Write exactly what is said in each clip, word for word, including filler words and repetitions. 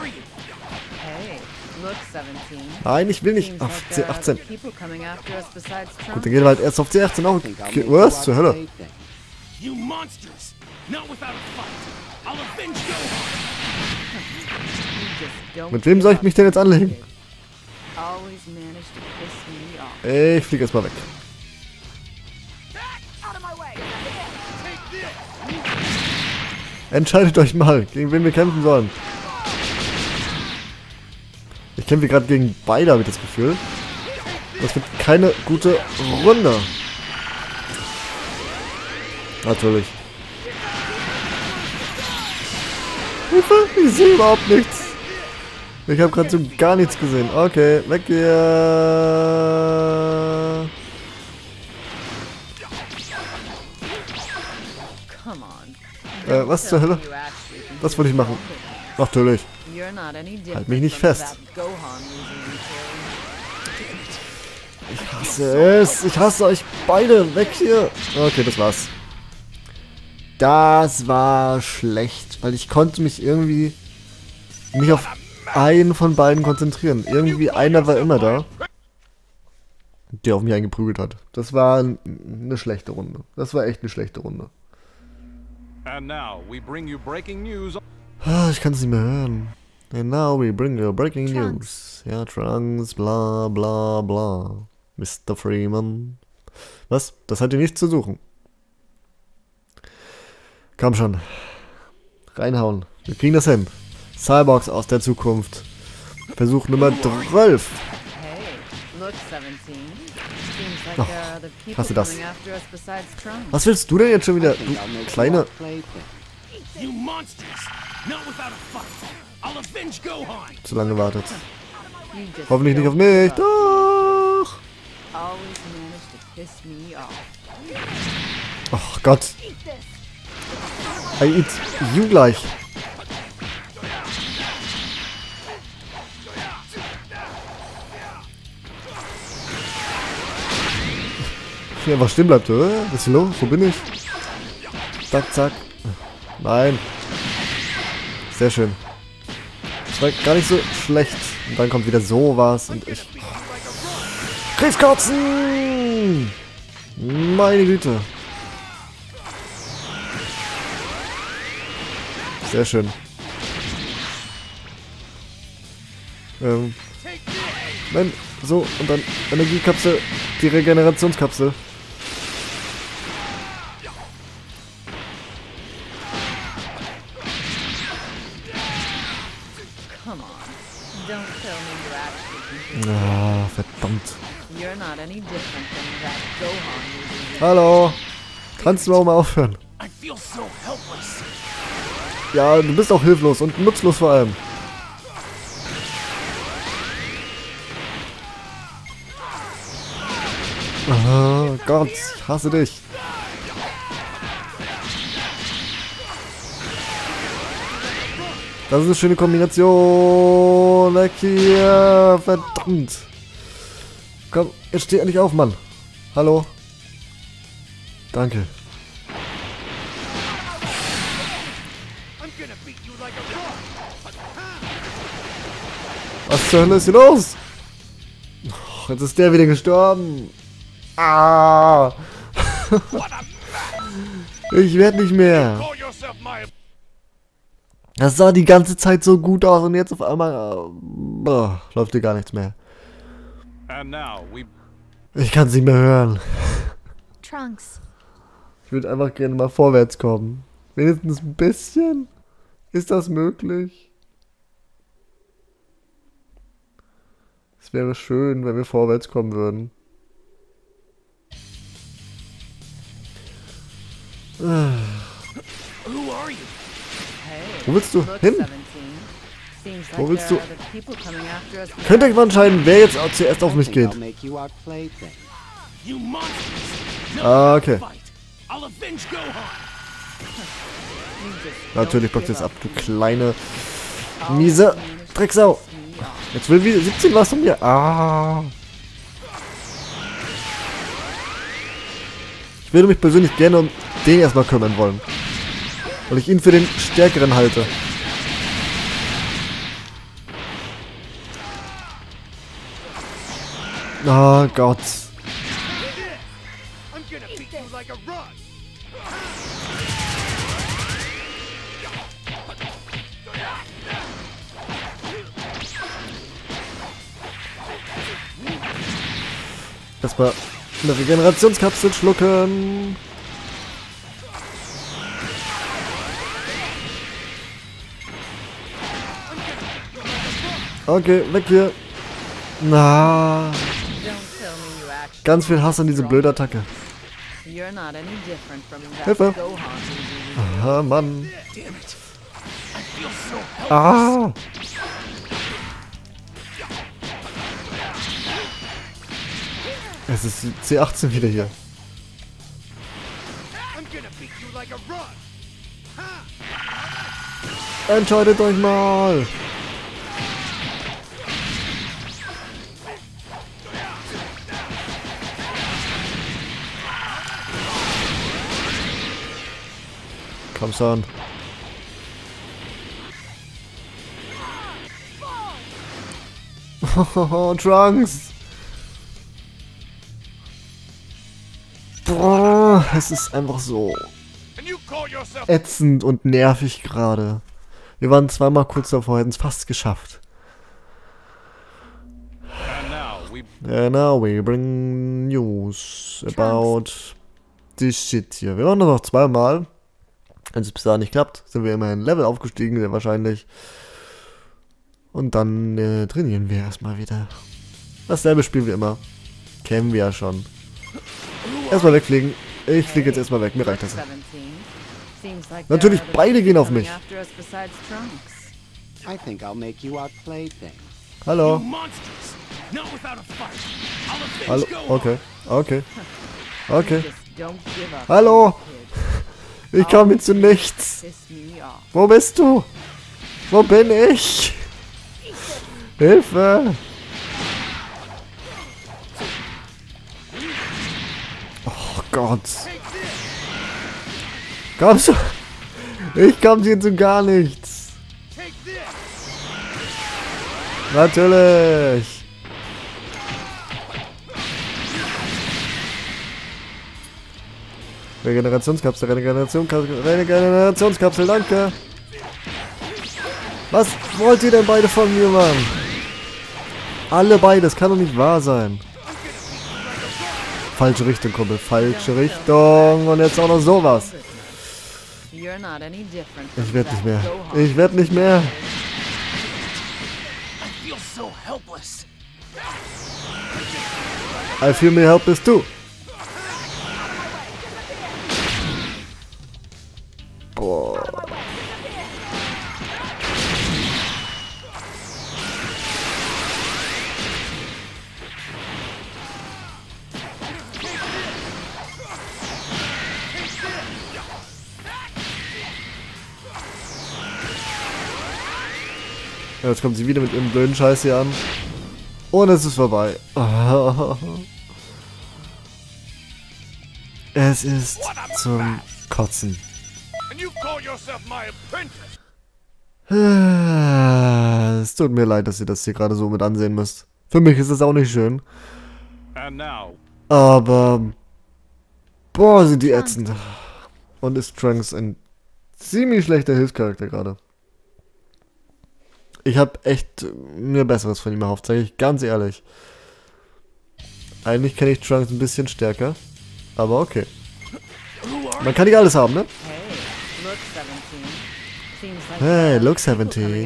Nein, ich will nicht auf C achtzehn. Gut, dann gehen wir halt erst auf C achtzehn auch. Okay, was zur Hölle? Mit wem soll ich mich denn jetzt anlegen? Ich fliege erstmal weg. Entscheidet euch mal, gegen wen wir kämpfen sollen. Ich kämpfe gerade gegen beide, habe ich das Gefühl. Das wird keine gute Runde. Natürlich. Hilfe, ich sehe überhaupt nichts. Ich habe gerade so gar nichts gesehen. Okay, weg hier. Äh, was zur Hölle? Was wollte ich machen? Natürlich. Halt mich nicht fest. Ich hasse es. Ich hasse euch beide. Weg hier. Okay, das war's. Das war schlecht, weil ich konnte mich irgendwie nicht auf einen von beiden konzentrieren. Irgendwie einer war immer da, der auf mich eingeprügelt hat. Das war eine schlechte Runde. Das war echt eine schlechte Runde. Ich kann es nicht mehr hören. And now we bring you breaking news. Ja, Trunks, bla bla bla. Mister Freeman. Was? Das hat hier nichts zu suchen. Komm schon. Reinhauen. Wir kriegen das hin. Cyborgs aus der Zukunft. Versuch Nummer zwölf. Oh, hast du das? Was willst du denn jetzt schon wieder, du kleine... Zu lange wartet. Hoffentlich nicht auf mich. Doch! Oh Gott. I eat you gleich. Ich bin einfach stehen bleibt, oder? Was ist hier los? Wo bin ich? Zack, zack. Nein. Sehr schön. Das war gar nicht so schlecht. Und dann kommt wieder sowas und ich... Kriegskotzen! Meine Güte. Sehr schön. Ähm. Nein, so, und dann Energiekapsel, die Regenerationskapsel. Ah, verdammt. Hallo. Kannst du auch mal aufhören? Ja, du bist auch hilflos und nutzlos vor allem. Oh Gott, ich hasse dich. Das ist eine schöne Kombination. Weg hier. Verdammt. Komm, jetzt steh endlich auf, Mann. Hallo. Danke. Was zur Hölle ist hier los? Oh, jetzt ist der wieder gestorben. Ah. Ich werde nicht mehr. Das sah die ganze Zeit so gut aus und jetzt auf einmal oh, läuft hier gar nichts mehr. Ich kann es nicht mehr hören. Trunks. Ich würde einfach gerne mal vorwärts kommen. Wenigstens ein bisschen. Ist das möglich? Es wäre schön, wenn wir vorwärts kommen würden. Wo willst du hin? Wo willst du? Könnt ihr mal entscheiden, wer jetzt zuerst auf mich geht? Ah, okay. Natürlich blockt es ab, du kleine miese Drecksau. Jetzt will wieder siebzehn was von mir. Ah. Ich würde mich persönlich gerne um den erstmal kümmern wollen. Weil ich ihn für den Stärkeren halte. Oh Gott. Erstmal eine Regenerationskapsel schlucken. Okay, weg hier. Na. Ganz viel Hass an diese blöde Attacke. Hilfe. Ah, Mann. Ah. Es ist C achtzehn wieder hier. Entscheidet euch mal. Komm schon. Oh, Trunks. Boah, es ist einfach so ätzend und nervig gerade. Wir waren zweimal kurz davor, hätten es fast geschafft. And now we bring news about this shit hier. Wir machen das noch zweimal. Wenn es bis dahin nicht klappt, sind wir immerhin Level aufgestiegen, sehr wahrscheinlich. Und dann äh, trainieren wir erstmal wieder. Dasselbe Spiel wie immer. Kennen wir ja schon. Erstmal wegfliegen. Ich fliege jetzt erstmal weg, mir reicht das. Natürlich, beide gehen auf mich. Hallo. Hallo, okay, okay, okay. Hallo. Ich komme zu nichts. Wo bist du? Wo bin ich? Hilfe. Oh Gott. Komm schon. Ich komme hier zu gar nichts. Natürlich. Regenerationskapsel, Regenerationskapsel, Regenerationskapsel, danke. Was wollt ihr denn beide von mir, Mann? Alle beide, das kann doch nicht wahr sein. Falsche Richtung, Kumpel, falsche Richtung. Und jetzt auch noch sowas. Ich werde nicht mehr. Ich werde nicht mehr. I feel me helpless too. Boah. Jetzt kommt sie wieder mit ihrem blöden Scheiß hier an. Und es ist vorbei. Es ist zum Kotzen. Es tut mir leid, dass ihr das hier gerade so mit ansehen müsst. Für mich ist es auch nicht schön. Aber... Boah, sind die ätzend. Und ist Trunks ein ziemlich schlechter Hilfscharakter gerade. Ich habe echt mir Besseres von ihm erhofft, sage ich ganz ehrlich. Eigentlich kenne ich Trunks ein bisschen stärker. Aber okay. Man kann nicht alles haben, ne? Hey, look seventeen.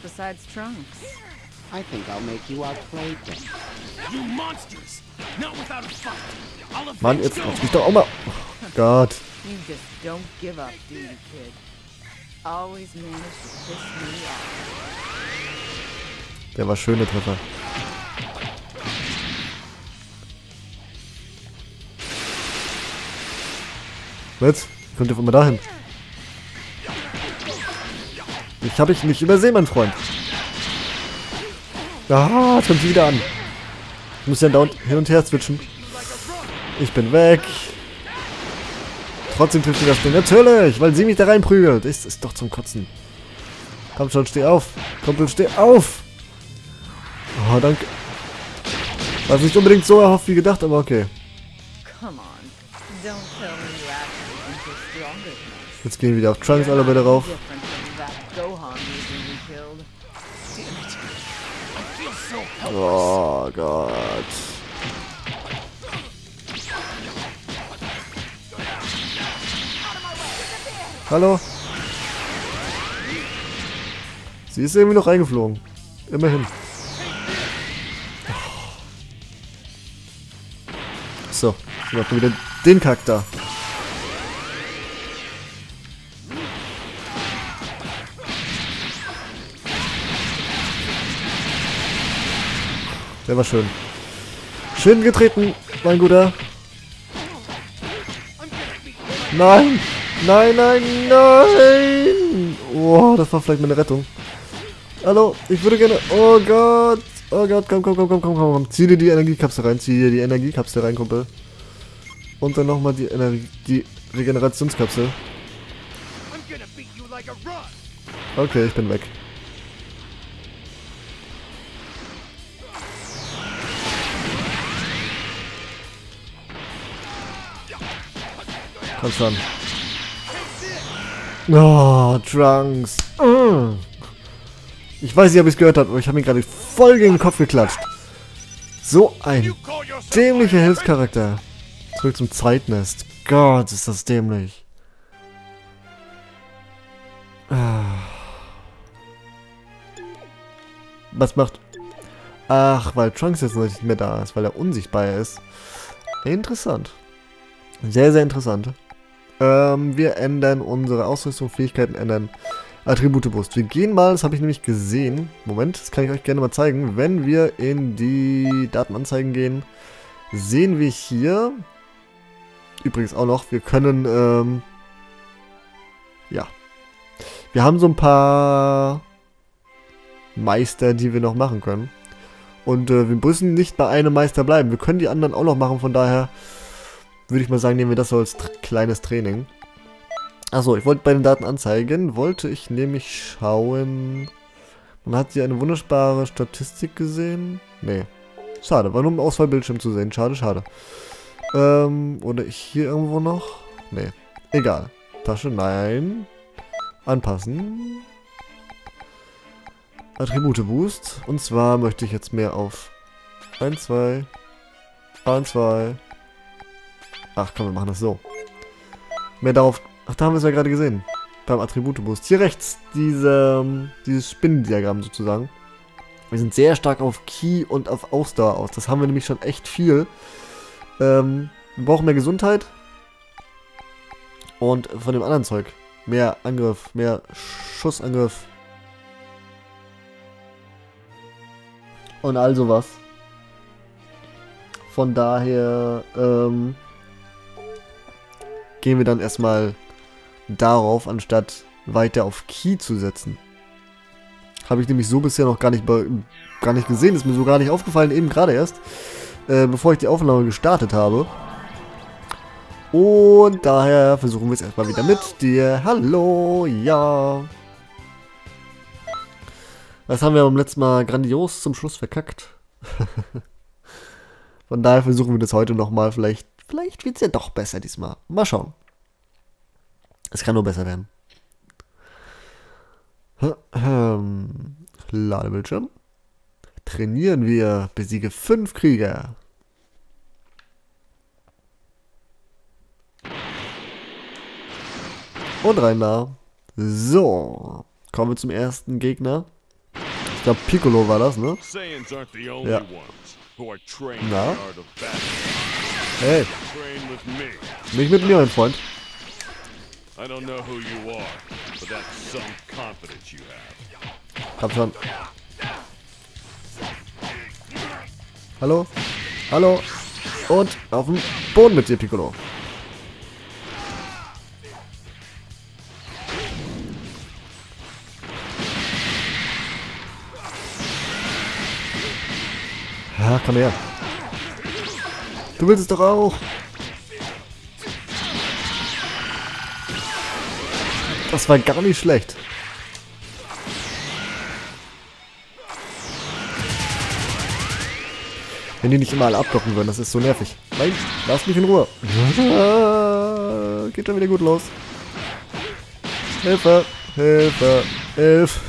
Mann, jetzt lass mich doch auch mal. Oh Gott. Der war schöne Treffer. Jetzt? Kommt ihr von mir dahin? Ich habe ich nicht übersehen, mein Freund. Ah, jetzt kommt sie wieder an. Ich muss ja dauernd hin und her switchen. Ich bin weg. Trotzdem trifft sie das Ding. Natürlich, weil sie mich da reinprügelt. Ist, ist doch zum Kotzen. Komm schon, steh auf. Kumpel, steh auf. Oh, danke. War nicht unbedingt so erhofft wie gedacht, aber okay. Jetzt gehen wir wieder auf Trunks alle beide rauf. Oh Gott. Hallo? Sie ist irgendwie noch reingeflogen. Immerhin. So, ich mach wieder den Charakter. Der war schön. Schön getreten, mein Guter. Nein! Nein, nein, nein! Oh, das war vielleicht meine Rettung. Hallo, ich würde gerne... Oh Gott! Oh Gott, komm, komm, komm, komm, komm, komm. Zieh dir die Energiekapsel rein, zieh dir die Energiekapsel rein, Kumpel. Und dann nochmal die Energie... die Regenerationskapsel. Okay, ich bin weg. Komm schon. Oh, Trunks. Mm. Ich weiß nicht, ob ich es gehört habe, aber ich habe ihn gerade voll gegen den Kopf geklatscht. So ein dämlicher Hilfscharakter. Zurück zum Zeitnest. Gott, ist das dämlich. Was macht... Ach, weil Trunks jetzt noch nicht mehr da ist, weil er unsichtbar ist. Interessant. Sehr, sehr interessant. Ähm, wir ändern unsere Ausrüstung, Fähigkeiten ändern, Attribute-Boost. Wir gehen mal, das habe ich nämlich gesehen. Moment, das kann ich euch gerne mal zeigen. Wenn wir in die Datenanzeigen gehen, sehen wir hier, übrigens auch noch, wir können, ähm, ja, wir haben so ein paar Meister, die wir noch machen können. Und äh, wir müssen nicht bei einem Meister bleiben. Wir können die anderen auch noch machen, von daher... würde ich mal sagen, nehmen wir das so als tr kleines Training. Achso, ich wollte bei den Daten anzeigen, wollte ich nämlich schauen... Man hat hier eine wunderbare Statistik gesehen. Nee, schade, war nur im Auswahlbildschirm zu sehen. Schade, schade. Ähm, oder ich hier irgendwo noch? Nee, egal. Tasche, nein. Anpassen. Attribute Boost. Und zwar möchte ich jetzt mehr auf eins, zwei, eins, zwei... Ach komm, wir machen das so. Mehr darauf... Ach, da haben wir es ja gerade gesehen. Beim Attribute-Boost. Hier rechts, diese, dieses Spinnendiagramm sozusagen. Wir sind sehr stark auf Ki und auf Ausdauer aus. Das haben wir nämlich schon echt viel. Ähm, wir brauchen mehr Gesundheit. Und von dem anderen Zeug. Mehr Angriff, mehr Schussangriff. Und all sowas. Von daher, ähm... gehen wir dann erstmal darauf, anstatt weiter auf Ki zu setzen. Habe ich nämlich so bisher noch gar nicht, gar nicht gesehen, ist mir so gar nicht aufgefallen, eben gerade erst, äh, bevor ich die Aufnahme gestartet habe. Und daher versuchen wir es erstmal wieder mit dir. Hallo, ja. Das haben wir beim letzten Mal grandios zum Schluss verkackt. Von daher versuchen wir das heute nochmal, vielleicht Vielleicht wird es ja doch besser diesmal. Mal schauen. Es kann nur besser werden. Ladebildschirm. Trainieren wir. Besiege fünf Krieger. Und rein da. So. Kommen wir zum ersten Gegner. Ich glaube Piccolo war das, ne? Ja. Na? Hey. Nicht mit mir, mein Freund. Komm schon. Hallo? Hallo? Und auf dem Boden mit dir, Piccolo. Ja, komm her. Du willst es doch auch. Das war gar nicht schlecht. Wenn die nicht immer alle abblocken würden, das ist so nervig. Nein, lass mich in Ruhe. Geht schon wieder gut los. Hilfe, Hilfe, Hilfe.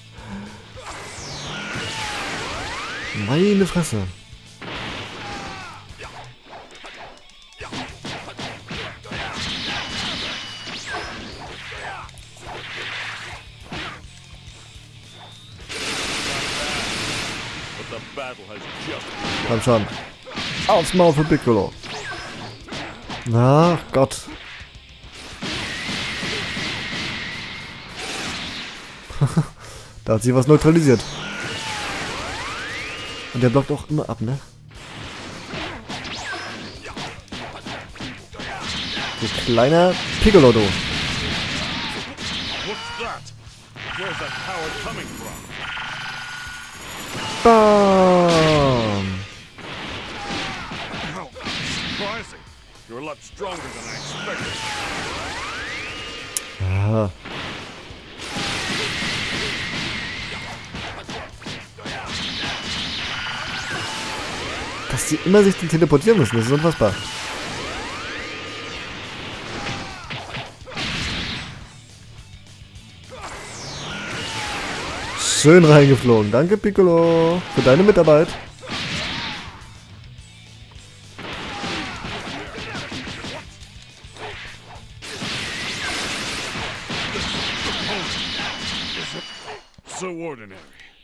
Meine Fresse. Komm schon. Aufs Maul für Piccolo. Ach Gott. Da hat sie was neutralisiert. Und der blockt auch immer ab, ne? Du kleiner Piccolo, du. Bam! You're a lot stronger than I expected. Ja. Dass die immer sich teleportieren müssen, das ist unfassbar. Schön reingeflogen. Danke, Piccolo, für deine Mitarbeit. So ordinary.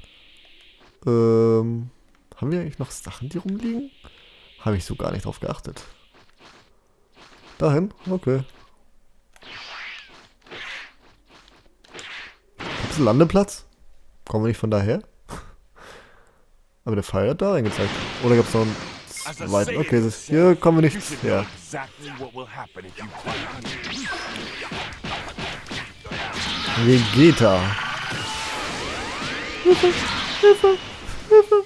Ähm, haben wir eigentlich noch Sachen, die rumliegen? Habe ich so gar nicht drauf geachtet. Dahin? Okay. Gibt es einen Landeplatz? Kommen wir nicht von daher? Aber der Pfeil hat da reingezeigt. Oder gab es noch einen zweiten? Okay, das, hier kommen wir nicht her. Vegeta. Hilfe, Hilfe, Hilfe.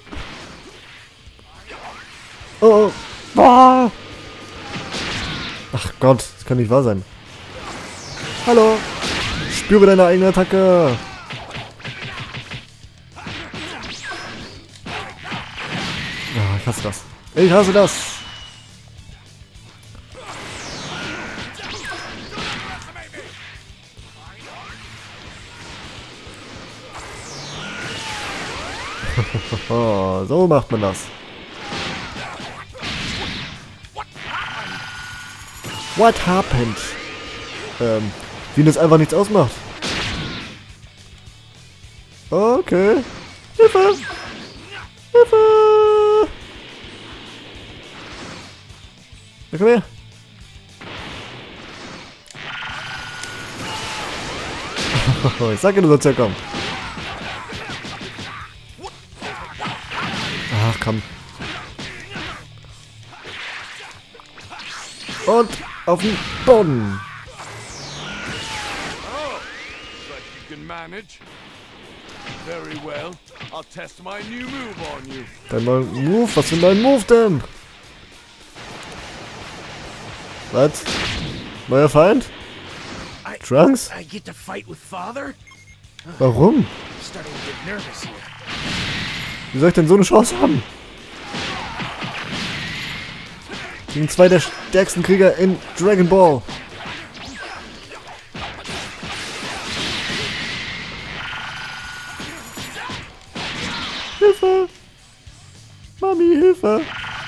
Oh, oh. Ah. Ach Gott, das kann nicht wahr sein. Hallo. Spüre deine eigene Attacke. Ah, ich hasse das. Ich hasse das. So macht man das. What happened? Ähm, wie das einfach nichts ausmacht. Okay. Hilfe! Hilfe! Na, komm her. Ich sag dir, du sollst herkommen. Ach komm. Und auf den Boden. Dein neuer Move? Was für ein neuer Move denn? Was? Neuer Feind? Trunks? Warum? Wie soll ich denn so eine Chance haben? Gegen zwei der stärksten Krieger in Dragon Ball. Hilfe! Mami, Hilfe!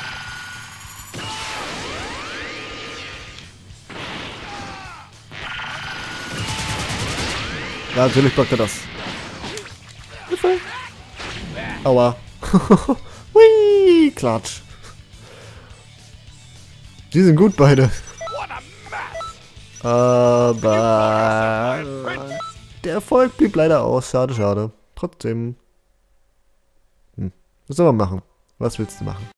Ja, natürlich blockt er das. Hilfe! Aua. Hui, Klatsch. Die sind gut beide. Aber der Erfolg blieb leider aus. Schade, schade. Trotzdem. Hm. Was soll man machen? Was willst du machen?